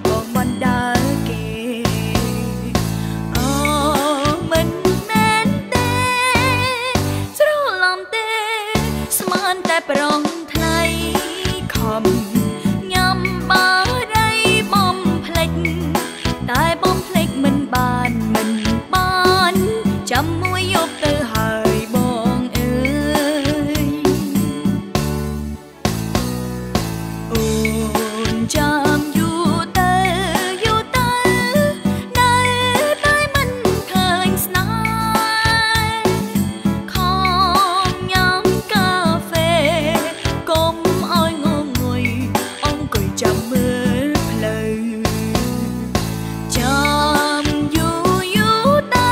បងបណ្ដាគេអូមិនមែនទេច្រឡំទេស្មានតែប្រងថ្លៃខំញ៉ាំបារីបំភ្លេចតែបំភ្លេចមិនបានចាំមួយយប់ទៅហើយបងអើយអូនចាំយូរទៅនៅតែមិនឃើញស្នេហ៍ខំញ៉ាំកាហ្វេកុំឲ្យងងុយអង្គុយចាំមើលផ្លូវចាំយូរទៅ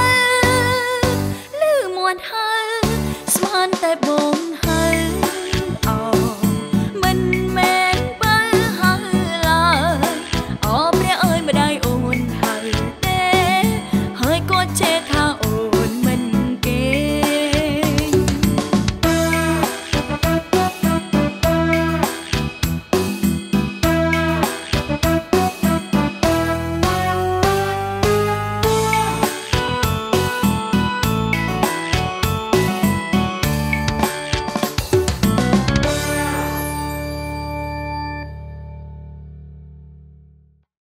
ស្មានតែបងហើយអូមិនមែនបើហើយឡើយអូព្រះអើយម្ដាយ